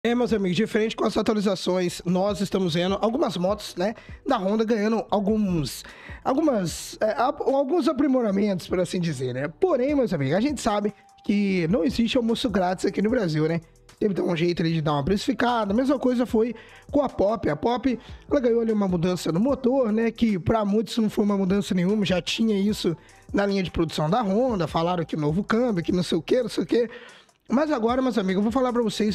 Meus amigos, diferente com as atualizações, nós estamos vendo algumas motos, né, da Honda ganhando alguns aprimoramentos, por assim dizer, né? Porém, meus amigos, a gente sabe que não existe almoço grátis aqui no Brasil, né? Teve que dar um jeito ali de dar uma precificada. A mesma coisa foi com a Pop. A Pop, ela ganhou ali uma mudança no motor, né? Que para muitos não foi uma mudança nenhuma, já tinha isso na linha de produção da Honda. Falaram que novo câmbio, que não sei o que, não sei o que. Mas agora, meus amigos, eu vou falar pra vocês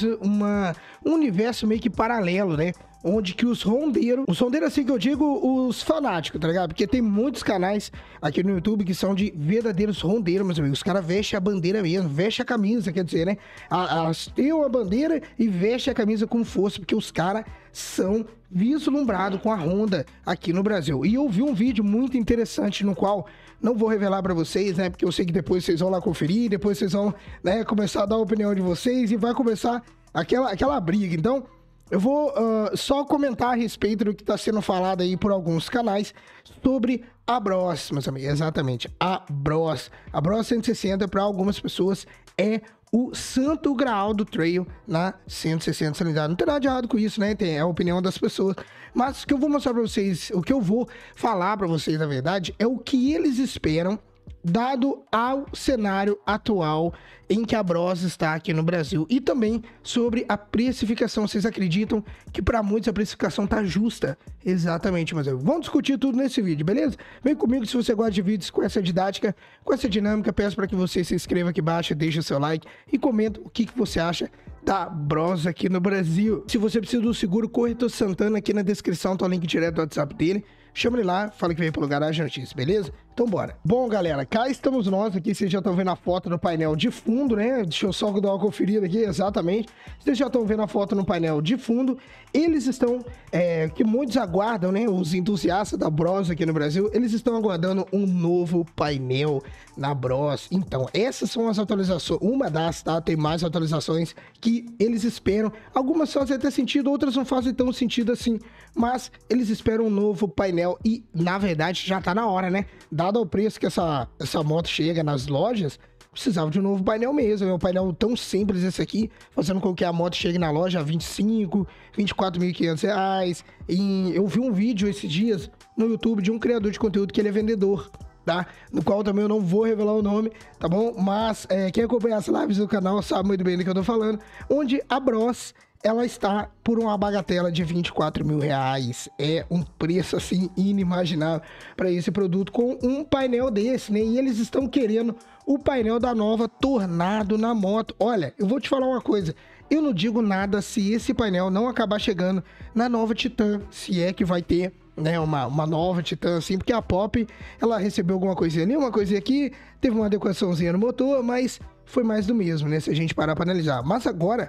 um universo meio que paralelo, né? Onde que os rondeiros assim que eu digo, os fanáticos, tá ligado? Porque tem muitos canais aqui no YouTube que são de verdadeiros rondeiros, meus amigos. Os caras vestem a bandeira mesmo, vestem a camisa, quer dizer, né? Tem uma bandeira e vestem a camisa com força, porque os caras são vislumbrados com a Honda aqui no Brasil. E eu vi um vídeo muito interessante no qual não vou revelar pra vocês, né? Porque eu sei que depois vocês vão lá conferir, depois vocês vão, né, começar a dar a opinião de vocês e vai começar aquela briga. Então, eu vou só comentar a respeito do que está sendo falado aí por alguns canais sobre a Bros, meus amigos. Exatamente, a Bros. A Bros 160 para algumas pessoas é o santo graal do trail na 160 cilindrada. Não tem nada de errado com isso, né? É a opinião das pessoas. Mas o que eu vou mostrar para vocês, o que eu vou falar para vocês, na verdade, é o que eles esperam dado ao cenário atual em que a Bros está aqui no Brasil. E também sobre a precificação. Vocês acreditam que para muitos a precificação tá justa? Exatamente, mas vamos discutir tudo nesse vídeo, beleza? Vem comigo se você gosta de vídeos com essa didática, com essa dinâmica. Peço para que você se inscreva aqui embaixo, deixe o seu like e comenta o que você acha da Bros aqui no Brasil. Se você precisa do seguro Corretor Santana, aqui na descrição tá o link direto do WhatsApp dele. Chama ele lá, fala que veio pelo Garagem Notícias, beleza? Então bora. Bom, galera, cá estamos nós aqui, vocês já estão vendo a foto no painel de fundo, né? Deixa eu só dar uma conferida aqui, exatamente. Vocês já estão vendo a foto no painel de fundo. Eles estão, que muitos aguardam, né? Os entusiastas da Bros aqui no Brasil, eles estão aguardando um novo painel na Bros. Então, essas são as atualizações, uma das, tá? Tem mais atualizações que eles esperam. Algumas fazem até sentido, outras não fazem tão sentido assim, mas eles esperam um novo painel e, na verdade, já tá na hora, né? Dado o preço que essa moto chega nas lojas, precisava de um novo painel mesmo. É um painel tão simples esse aqui, fazendo com que a moto chegue na loja a 25, 24.500 reais. E eu vi um vídeo esses dias no YouTube de um criador de conteúdo que ele é vendedor, tá? No qual também eu não vou revelar o nome, tá bom? Mas quem acompanha as lives do canal sabe muito bem do que eu tô falando, onde a Bros, ela está por uma bagatela de 24 mil reais. É um preço, assim, inimaginável para esse produto com um painel desse, né? E eles estão querendo o painel da nova Tornado na moto. Olha, eu vou te falar uma coisa. Eu não digo nada se esse painel não acabar chegando na nova Titan, se é que vai ter, né, uma nova Titan, assim, porque a Pop, ela recebeu alguma coisinha ali, uma coisinha aqui, teve uma adequaçãozinha no motor, mas foi mais do mesmo, né? Se a gente parar para analisar. Mas agora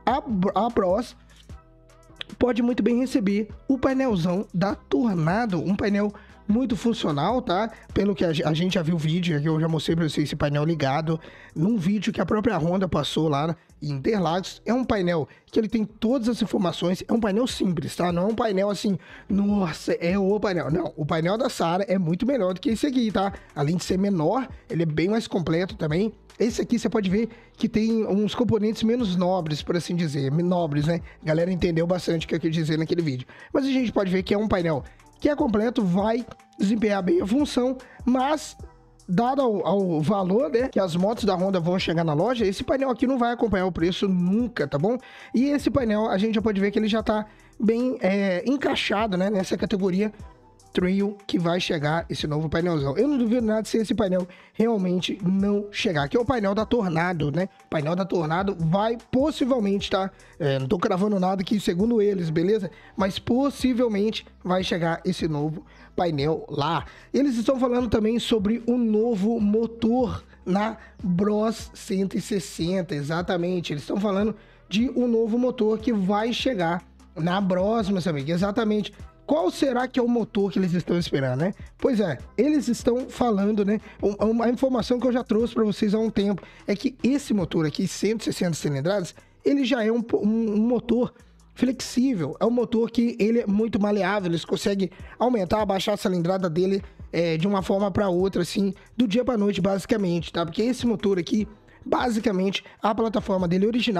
a Bros pode muito bem receber o painelzão da Tornado, um painel muito funcional, tá? Pelo que a gente já viu o vídeo, que eu já mostrei pra vocês esse painel ligado num vídeo que a própria Honda passou lá em Interlagos. É um painel que ele tem todas as informações, é um painel simples, tá? Não é um painel assim, nossa, é o painel. Não, o painel da Sara é muito melhor do que esse aqui, tá? Além de ser menor, ele é bem mais completo também. Esse aqui você pode ver que tem uns componentes menos nobres, por assim dizer. Nobres, né? A galera entendeu bastante o que eu quis dizer naquele vídeo. Mas a gente pode ver que é um painel que é completo, vai desempenhar bem a função, mas dado ao valor, né, que as motos da Honda vão chegar na loja, esse painel aqui não vai acompanhar o preço nunca, tá bom? E esse painel, a gente já pode ver que ele já tá bem encaixado, né, nessa categoria Trail que vai chegar esse novo painelzão. Eu não duvido nada se esse painel realmente não chegar, que é o painel da Tornado, né? O painel da Tornado vai possivelmente, tá? Não tô cravando nada aqui, segundo eles, beleza? Mas possivelmente vai chegar esse novo painel lá. Eles estão falando também sobre um novo motor na Bros 160, exatamente. Eles estão falando de um novo motor que vai chegar na Bros, meus amigos, exatamente. Qual será que é o motor que eles estão esperando, né? Pois é, eles estão falando, né? Uma informação que eu já trouxe para vocês há um tempo é que esse motor aqui, 160 cilindradas, ele já é um motor flexível. É um motor que ele é muito maleável, eles conseguem aumentar, abaixar a cilindrada dele de uma forma para outra, assim, do dia para noite, basicamente, tá? Porque esse motor aqui, basicamente, a plataforma dele original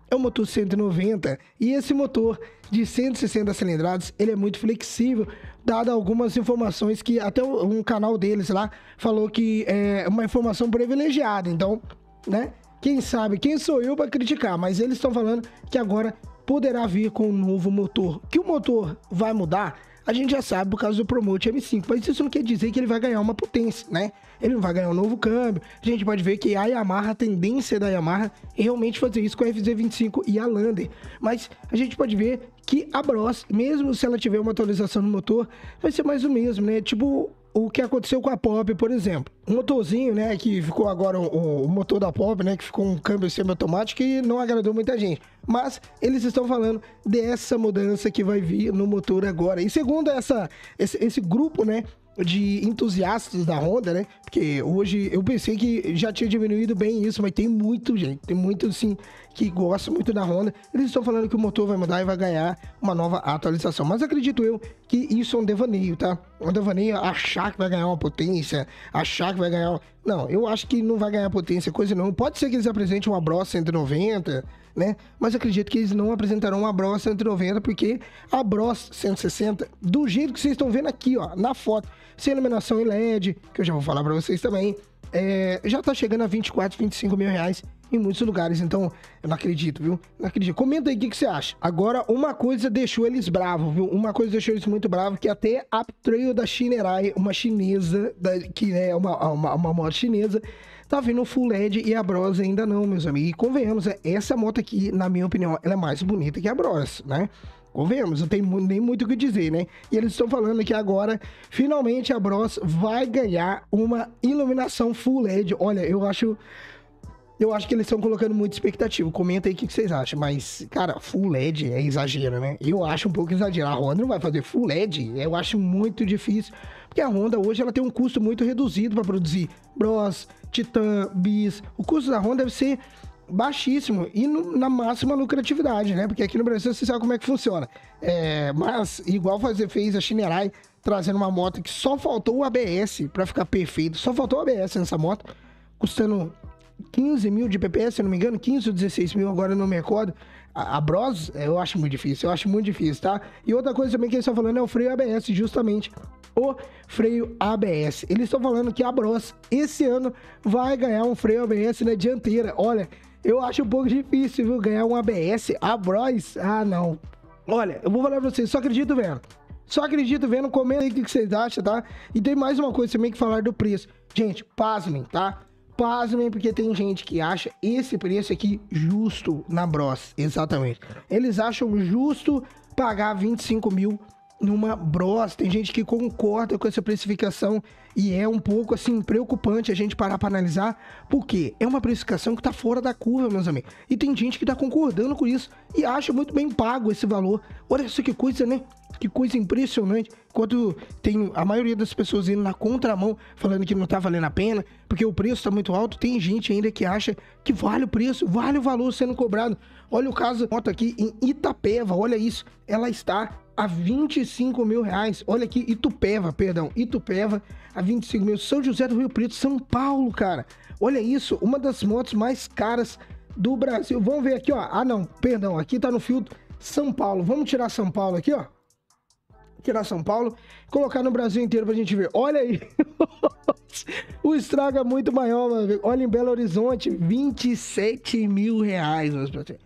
é um motor 190 e esse motor de 160 cilindradas, ele é muito flexível, dado algumas informações que até um canal deles lá falou que é uma informação privilegiada. Então, né, quem sabe, quem sou eu para criticar, mas eles estão falando que agora poderá vir com um novo motor. Que o motor vai mudar, a gente já sabe por causa do Promote M5, mas isso não quer dizer que ele vai ganhar uma potência, né? Ele não vai ganhar um novo câmbio. A gente pode ver que a Yamaha, a tendência da Yamaha é realmente fazer isso com a FZ25 e a Lander. Mas a gente pode ver que a Bros, mesmo se ela tiver uma atualização no motor, vai ser mais o mesmo, né? Tipo o que aconteceu com a Pop, por exemplo. Um motorzinho, né, que ficou agora o motor da Pop, né, que ficou um câmbio semi-automático e não agradou muita gente. Mas eles estão falando dessa mudança que vai vir no motor agora. E segundo esse grupo, né, de entusiastas da Honda, né? Porque hoje eu pensei que já tinha diminuído bem isso, mas tem muito, gente. Tem muito, assim, que gosta muito da Honda. Eles estão falando que o motor vai mudar e vai ganhar uma nova atualização. Mas acredito eu que isso é um devaneio, tá? Um devaneio, achar que vai ganhar uma potência, achar que vai ganhar... Não, eu acho que não vai ganhar potência, coisa não. Pode ser que eles apresentem uma Bros 190, né? Mas acredito que eles não apresentarão uma Bros 190, porque a Bros 160, do jeito que vocês estão vendo aqui, ó, na foto, sem iluminação em LED, que eu já vou falar pra vocês também, já tá chegando a 24, 25 mil reais em muitos lugares. Então, eu não acredito, viu? Não acredito. Comenta aí o que você acha. Agora, uma coisa deixou eles bravos, viu? Uma coisa deixou eles muito bravos, que até a Trail da Shinerai, uma chinesa, que é uma moto chinesa, tá vindo full LED e a Bros ainda não, meus amigos. E convenhamos, essa moto aqui, na minha opinião, ela é mais bonita que a Bros, né? Convenhamos, não tem nem muito o que dizer, né? E eles estão falando que agora, finalmente, a Bros vai ganhar uma iluminação full LED. Olha, eu acho que eles estão colocando muita expectativa. Comenta aí o que vocês acham. Mas, cara, full LED é exagero, né? Eu acho um pouco exagero. A Honda não vai fazer full LED. Eu acho muito difícil. Porque a Honda hoje ela tem um custo muito reduzido para produzir Bros, Titan, Bis. O custo da Honda deve ser baixíssimo e na máxima lucratividade, né? Porque aqui no Brasil você sabe como é que funciona. Mas, igual fez a Shinerai, trazendo uma moto que só faltou o ABS para ficar perfeito. Só faltou o ABS nessa moto, custando 15 mil de PPS, se não me engano, 15 ou 16 mil, agora eu não me recordo. A Bros, eu acho muito difícil, tá? E outra coisa também que eles estão falando é o freio ABS, justamente o freio ABS. Eles estão falando que a Bros, esse ano, vai ganhar um freio ABS na dianteira. Olha, eu acho um pouco difícil, viu, ganhar um ABS. A Bros, não. Olha, eu vou falar pra vocês, só acredito vendo, comenta aí o que vocês acham, tá? E tem mais uma coisa também que falar do preço. Gente, pasmem, tá? Pasmem, porque tem gente que acha esse preço aqui justo na Bros, exatamente. Eles acham justo pagar 25 mil numa Bros. Tem gente que concorda com essa precificação e é um pouco, assim, preocupante a gente parar para analisar, porque é uma precificação que tá fora da curva, meus amigos. E tem gente que tá concordando com isso e acha muito bem pago esse valor. Olha só que coisa, né? Que coisa impressionante. Enquanto tem a maioria das pessoas indo na contramão, falando que não tá valendo a pena, porque o preço tá muito alto, tem gente ainda que acha que vale o preço, vale o valor sendo cobrado. Olha o caso da moto aqui em Itapeva, olha isso. Ela está a 25 mil reais. Olha aqui, Itupeva, a 25 mil. São José do Rio Preto, São Paulo, cara. Olha isso, uma das motos mais caras do Brasil. Vamos ver aqui, ó. Aqui tá no filtro São Paulo. Vamos tirar São Paulo aqui, ó. Tirar São Paulo, colocar no Brasil inteiro pra gente ver. Olha aí. O estrago é muito maior, mano. Olha em Belo Horizonte, 27 mil reais, meus parceiros.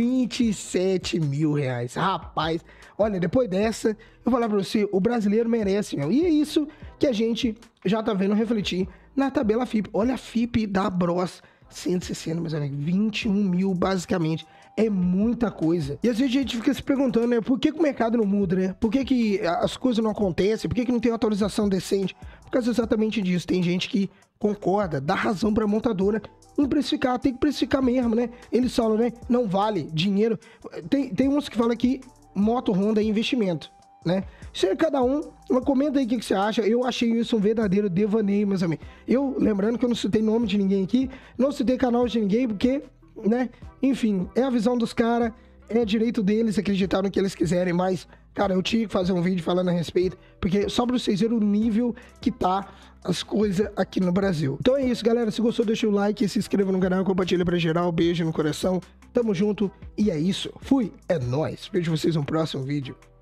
27 mil reais. Rapaz, olha, depois dessa, eu vou falar pra você, o brasileiro merece, meu. E é isso que a gente já tá vendo refletir na tabela FIP. Olha a FIP da Bros 160, meus amigos. 21 mil, basicamente. É muita coisa. E às vezes a gente fica se perguntando, né? Por que o mercado não muda, né? Por que as coisas não acontecem? Por que não tem uma atualização decente? Por causa exatamente disso. Tem gente que concorda, dá razão pra montadora em precificar. Tem que precificar mesmo, né? Eles falam, né? Não vale dinheiro. Tem uns que falam que moto Honda é investimento, né? Isso é cada um. Mas comenta aí o que você acha. Eu achei isso um verdadeiro devaneio, meus amigos. Lembrando que eu não citei nome de ninguém aqui, não citei canal de ninguém, porque, né? Enfim, é a visão dos caras, é direito deles acreditar no que eles quiserem, mas, cara, eu tinha que fazer um vídeo falando a respeito, porque só pra vocês verem o nível que tá as coisas aqui no Brasil. Então é isso, galera. Se gostou, deixa o like, se inscreva no canal, compartilha pra geral. Beijo no coração. Tamo junto e é isso. Fui, é nóis. Vejo vocês no próximo vídeo.